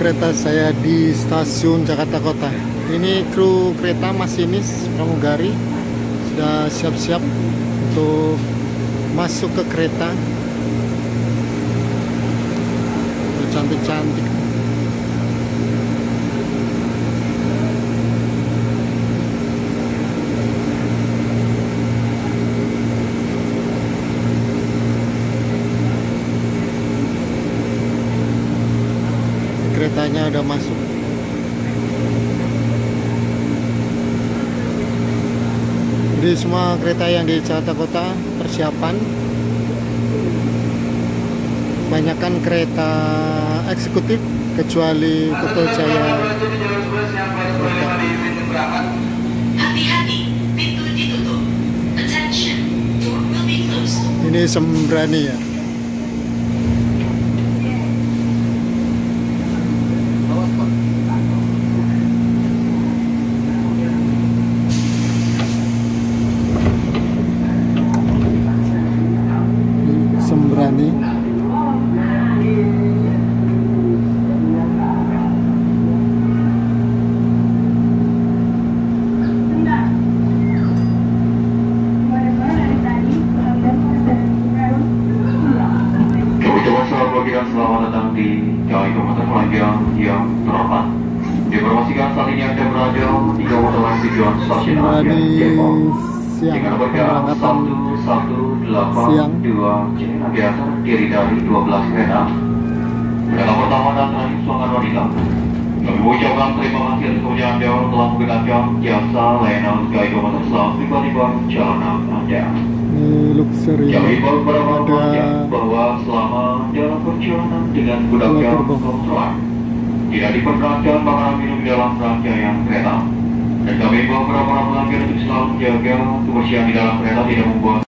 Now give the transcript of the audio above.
kereta saya di stasiun Jakarta Kota. Ini kru kereta masinis pramugari sudah siap-siap untuk masuk ke kereta. Cantik-cantik. Keretanya udah masuk. Jadi semua kereta yang di Jakarta Kota persiapan. Kebanyakan kereta eksekutif kecuali Kuto Jaya. Hati-hati, pintu ditutup. Attention, door will be closed. Ini Sembrani ya. Sembrani. Selamat datang di Jaya Komuter Panjang yang terhormat. Diinformasikan saat ini Anda berada di komuter lain tujuan stasiun Ancol Depok dengan bergerak 1182 Cirebon terdiri dari 12 kereta. Kereta pertama dan terakhir Suangan Wanita. Kami mengucapkan terima kasih atas kemudian Anda telah menggunakan jasa layanan Jaya Komuter selama tiba-tiba perjalanan Anda. Ini luxury. Kami beberapa bahwa selama dalam perjalanan dengan menggunakan kontrol tidak diperkenankan makanan minum di dalam rangkaian kereta. Dan kami beberapa pelanggan untuk selalu menjaga kebersihan di dalam kereta tidak membuat